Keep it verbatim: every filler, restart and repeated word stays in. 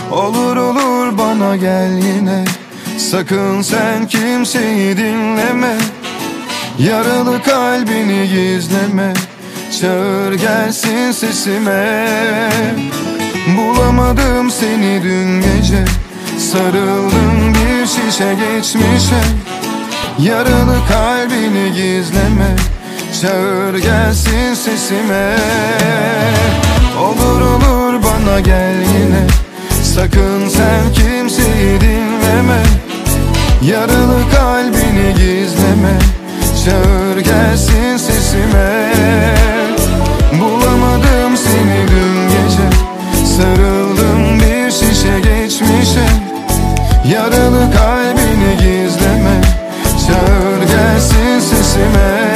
Olur olur bana gel yine, sakın sen kimseyi dinleme. Yaralı kalbini gizleme, çağır gelsin sesime. Bulamadım seni dün gece, sarıldım bir şişe geçmişe. Yaralı kalbini gizleme, çağır gelsin sesime. Olur olur bana gel yine, sakın sen kimseyi dinleme. Yaralı kalbini gizleme, çağır gelsin sesime. Bulamadım seni dün gece, sarıldım bir şişe geçmişe. Yaralı kalbini gizleme, çağır gelsin sesime.